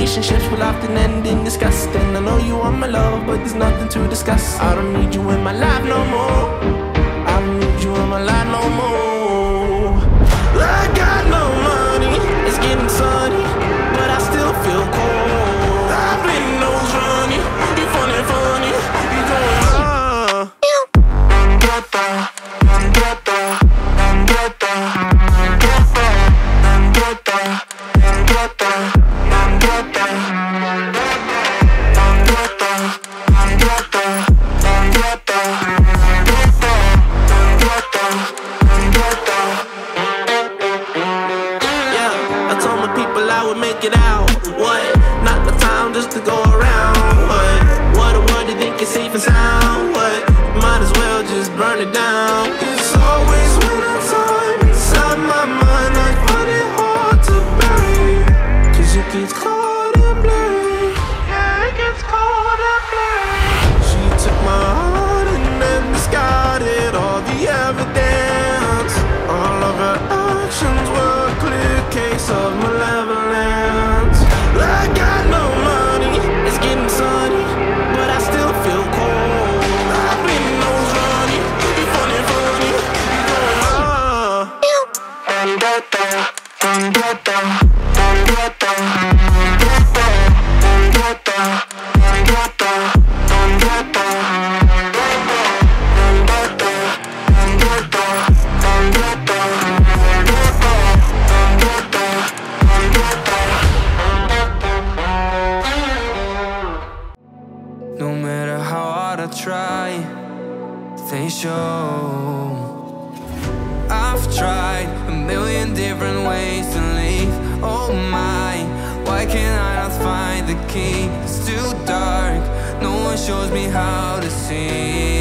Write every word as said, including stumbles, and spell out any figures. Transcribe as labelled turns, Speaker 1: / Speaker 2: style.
Speaker 1: relationships will often end in disgust. And I know you are my love, but there's nothing to discuss. I don't need you in my life no more. I don't need you in my life no more. I got no money, it's getting sunny, but I still feel cold. I've been nose running, you funny, funny, you going ah. I would make it out. What? Not the time just to go around. What? What a word you think is safe and sound. What? Might as well just burn it down. It's always winter time inside my mind. I find it hard to bury, cause it gets cold and blurry. Yeah, it gets cold and blurry. She took my heart and then discarded all the evidence. All of her actions were a clear case of malevolence. I got no money, it's getting sunny, but I still feel cold. I've been nose running, you funny, funny, you going ah.
Speaker 2: No matter how hard I try, they show. I've tried a million different ways to leave. Oh my, why can't I not find the key? It's too dark, no one shows me how to see.